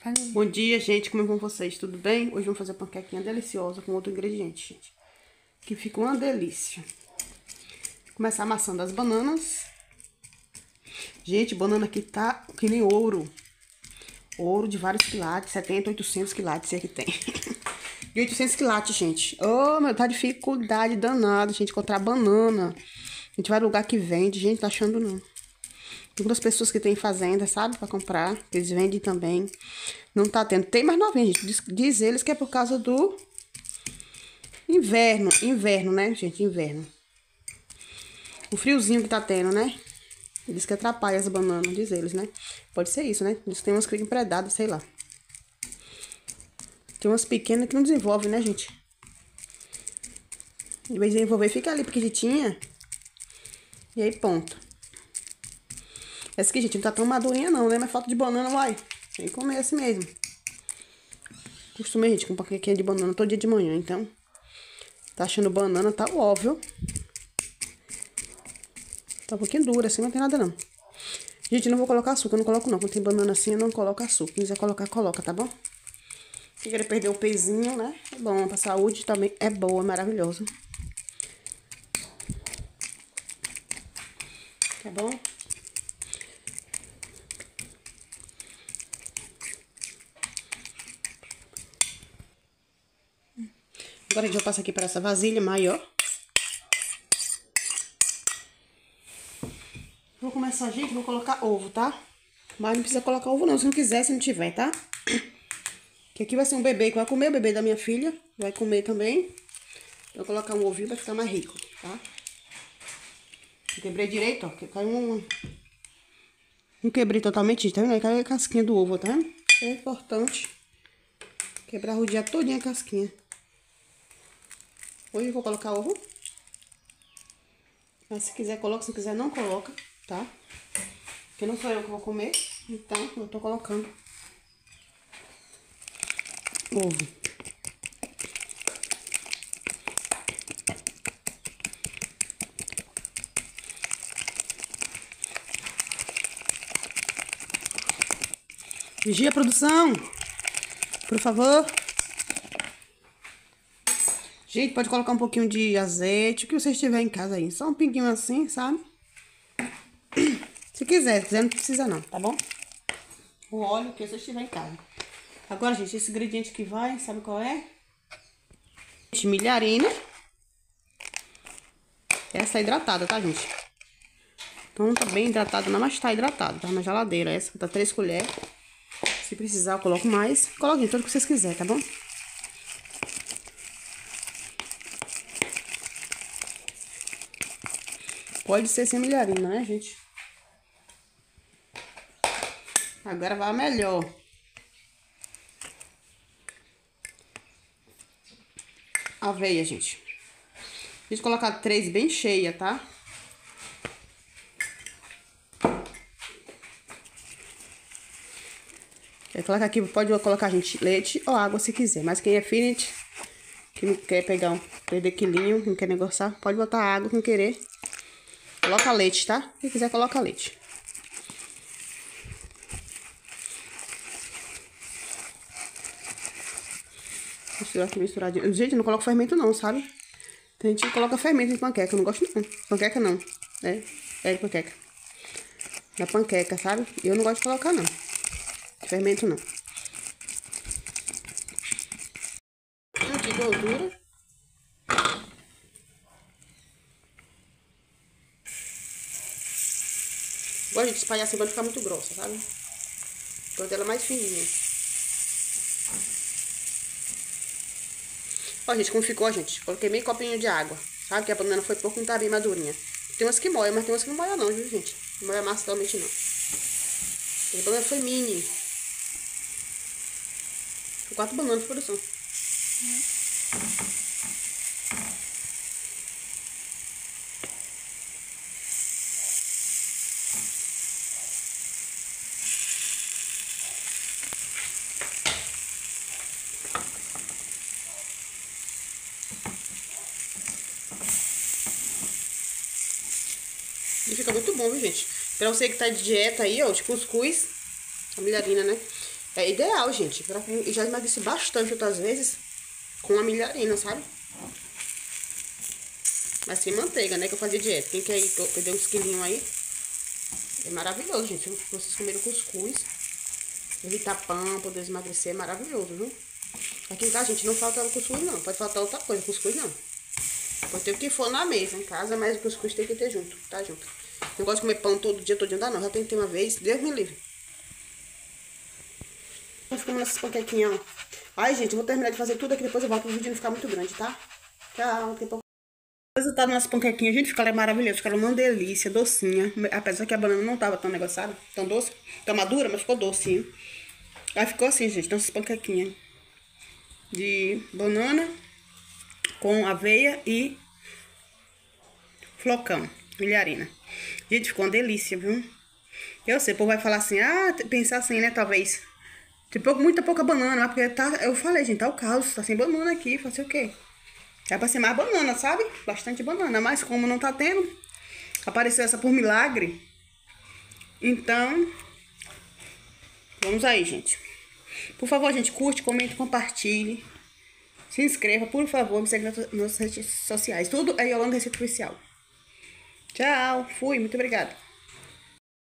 Bom dia, gente. Como vão vocês? Tudo bem? Hoje vamos fazer uma panquequinha deliciosa com outro ingrediente, gente. Que fica uma delícia. Começar amassando as bananas. Gente, banana aqui tá que nem ouro. Ouro de vários quilates, 70, 800 quilates aqui tem. De 800 quilates, gente. Oh, meu, tá dificuldade danada, gente, encontrar banana. A gente vai no lugar que vende, gente, tá achando não. Tem muitas pessoas que tem fazenda, sabe, pra comprar, que eles vendem também. Não tá tendo. Tem mais novinha, gente. Diz eles que é por causa do inverno. Inverno, né, gente? Inverno. O friozinho que tá tendo, né? Diz que atrapalha as bananas, diz eles, né? Pode ser isso, né? Diz que tem umas que ficam predadas, sei lá. Tem umas pequenas que não desenvolvem, né, gente? De vez em desenvolver, fica ali pequitinha. E aí, ponto. Essa aqui, gente, não tá tão madurinha não, né? Mas falta de banana, vai. Tem que comer assim mesmo. Costumei, gente, com um paquetinho de banana todo dia de manhã, então. Tá achando banana, tá óbvio. Tá um pouquinho dura assim, mas não tem nada não. Gente, eu não vou colocar açúcar, eu não coloco não. Quando tem banana assim, eu não coloco açúcar. Se quiser colocar, coloca, tá bom? Se querer perder o pezinho, né? É bom, pra saúde também é boa, maravilhosa. Tá bom? Agora a gente vai passar aqui para essa vasilha maior. Vou começar, gente, vou colocar ovo, tá? Mas não precisa colocar ovo não, se não quiser, se não tiver, tá? Que aqui vai ser um bebê que vai comer, o bebê da minha filha. Vai comer também. Vou colocar um ovinho pra ficar mais rico, tá? Quebrei direito, ó, que caiu um... Não quebrei totalmente, tá vendo? Aí caiu a casquinha do ovo, tá vendo? É importante quebrar o dia todinho a casquinha. Hoje eu vou colocar ovo. Mas se quiser coloca, se quiser não coloca, tá? Porque não sou eu que vou comer, então eu tô colocando ovo. Vigia a produção, por favor. Gente, pode colocar um pouquinho de azeite, o que vocês tiverem em casa aí. Só um pinguinho assim, sabe? Se quiser não precisa não, tá bom? O óleo que vocês tiverem em casa. Agora, gente, esse ingrediente que vai, sabe qual é? Milharina. Essa é hidratada, tá, gente? Então tá bem hidratada, não, mas tá hidratada, tá na geladeira. Essa tá 3 colheres. Se precisar, eu coloco mais. Coloquem tudo que vocês quiserem, tá bom? Pode ser sem milharina, né, gente? Agora vai a melhor. Aveia, gente. A gente colocar 3 bem cheia, tá? Quer colocar aqui, pode colocar, gente, leite ou água se quiser. Mas quem é fitness, que não quer pegar perder quilinho, não quer negociar, pode botar água com querer. Coloca leite, tá? Se quiser, coloca leite. Misturar aqui, misturadinho. Gente, não coloco fermento não, sabe? Tem gente que coloca fermento em panqueca. Eu não gosto não. Panqueca não. É de panqueca. Na panqueca, sabe? Eu não gosto de colocar não. Fermento não. Aqui, gordura. Gosto de espalhar assim pra não ficar muito grossa, sabe? Gosto dela mais fininha. Ó, gente, como ficou, gente? Coloquei meio copinho de água. Sabe que a banana foi pouco, não tá bem madurinha. Tem umas que molham, mas tem umas que não molham não, viu, gente? Não molha massa totalmente não. A banana foi mini. 4 bananas de produção. E fica muito bom, viu, gente? Pra você que tá de dieta aí, ó, de cuscuz, a milharina, né? É ideal, gente. Eu já emagreci bastante outras vezes com a milharina, sabe? Mas sem manteiga, né? Que eu fazia dieta. Quem quer ir perder uns quilinhos aí? É maravilhoso, gente. Se vocês comerem cuscuz, evitar pão, poder emagrecer, é maravilhoso, viu? Aqui em casa, gente, não falta cuscuz, não. Pode faltar outra coisa, cuscuz não. Pode ter o que for na mesa em casa, mas o cuscuz tem que ter junto, tá junto. Não gosto de comer pão todo dia, não dá não. Já tem que ter uma vez, Deus me livre. Vamos comendo essas panquequinhas, ó. Ai, gente, eu vou terminar de fazer tudo aqui, depois eu volto pro vídeo não ficar muito grande, tá? Tchau, daqui a pouco. O resultado das panquequinhas, gente, ficaram maravilhoso. Ficaram uma delícia, docinha. Apesar que a banana não tava tão negociada, tão doce. Tão madura, mas ficou docinho. Aí ficou assim, gente, então essas panquequinhas de banana com aveia e flocão, milharina. Gente, ficou uma delícia, viu? Eu sei, o povo vai falar assim, pensar assim, né, talvez. Muita pouca banana, porque tá, eu falei, gente, tá o caos, tá sem banana aqui, fazer o quê? É pra ser mais banana, sabe? Bastante banana, mas como não tá tendo, apareceu essa por milagre. Então, vamos aí, gente. Por favor, gente, curte, comente, compartilhe. Se inscreva, por favor, me segue nas redes sociais. Tudo é Yolanda Receita Oficial. Tchau, fui, muito obrigada.